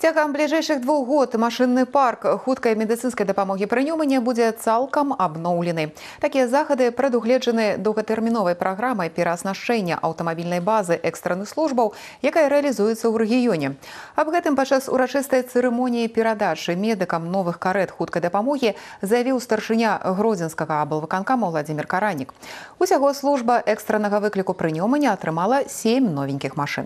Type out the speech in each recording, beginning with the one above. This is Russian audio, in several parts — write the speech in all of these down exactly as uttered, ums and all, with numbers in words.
Цягам бліжэйшых двух год машынны парк хуткай медыцынскай дапамогі пры Нёмане будзе цалкам абноўлены. Такія захады прадугледжаны доўгатэрміновай праграмай перааснашчэння аўтамабільнай базы экстранных службаў, якая рэалізуецца ў рэгіёне. Аб гэтым падчас урачыстай цырымоніі перадачы медыкам новых карэт хуткай дапамогі заявіў старшыня Гродзенскага аблвыканкама Владзімір Каранік. Усяго служба экстраннага выкліку пры Нёмане атрымала сем новеньких машин.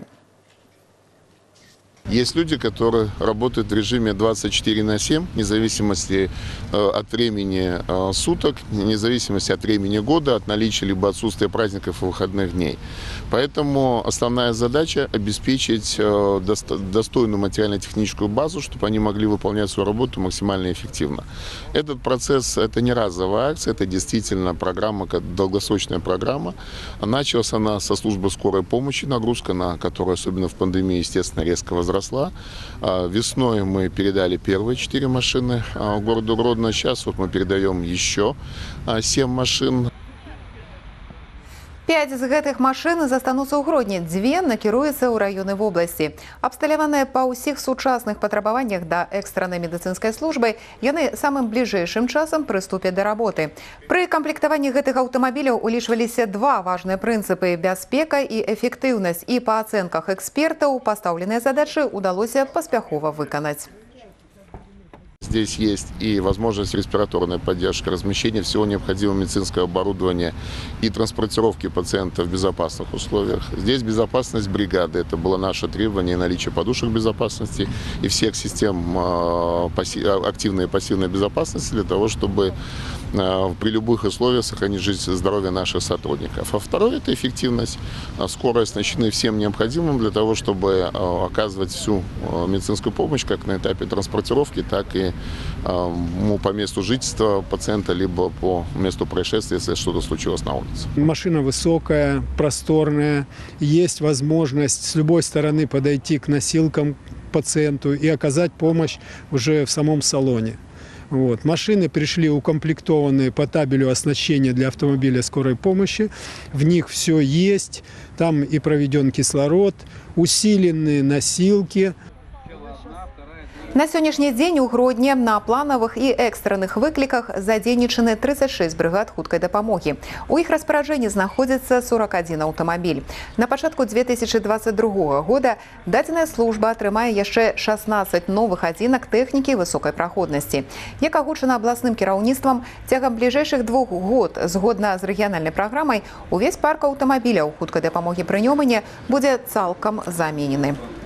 Есть люди, которые работают в режиме двадцать четыре на семь, вне зависимости от времени суток, вне зависимости от времени года, от наличия либо отсутствия праздников и выходных дней. Поэтому основная задача – обеспечить достойную материально-техническую базу, чтобы они могли выполнять свою работу максимально эффективно. Этот процесс – это не разовая акция, это действительно программа, долгосрочная программа. Началась она со службы скорой помощи, нагрузка на которую, особенно в пандемии, естественно, резко возросла. Весной мы передали первые четыре машины городу Гродно. Сейчас вот мы передаем еще семь машин. Пять з гэтых машын застануцца ў Гродні, дзве накіруюцца ў раёны вобласці. Абсталяваныя па ўсіх сучасных патрабаваннях да экстраннай медыцынскай службы, яны самым бліжэйшым часам прыступяць да работы. Пры камплектаванні гэтых аўтамабіляў улічваліся два важныя прынцыпы – бяспека і эфектыўнасць. І па ацэнках экспертаў пастаўленыя задачы ўдалося паспяхова выканаць. Здесь есть и возможность респираторной поддержки, размещения всего необходимого медицинского оборудования и транспортировки пациента в безопасных условиях. Здесь безопасность бригады. Это было наше требование, наличие подушек безопасности и всех систем активной и пассивной безопасности для того, чтобы при любых условиях сохранить жизнь и здоровье наших сотрудников. А второе – это эффективность. Скорая оснащены всем необходимым для того, чтобы оказывать всю медицинскую помощь как на этапе транспортировки, так и по месту жительства пациента, либо по месту происшествия, если что-то случилось на улице. Машина высокая, просторная. Есть возможность с любой стороны подойти к носилкам пациенту и оказать помощь уже в самом салоне. Вот. Машины пришли укомплектованные по табелю оснащения для автомобиля скорой помощи. В них все есть. Там и проведен кислород, усиленные носилки. На сённяшні дзень у Гродні на планавых і экстранных выкліках задзейнічаны тридцать шесть брыгад хуткай дапамогі. У іх распараджэнні знаходзіцца сорок один аўтамабіль. На пачатку две тысячи двадцать другога года дадзеная служба атрымае яшчэ шестнадцать новых адзінак тэхнікі высокай праходнасці. Як агучана абласным кіраўніцтвам, цягам бліжэйшых двух год, згодна з рэгіянальнай праграмай, увесь парк аўтамабіляў хуткай дапамогі пры Нёмане будзе цалкам заменены.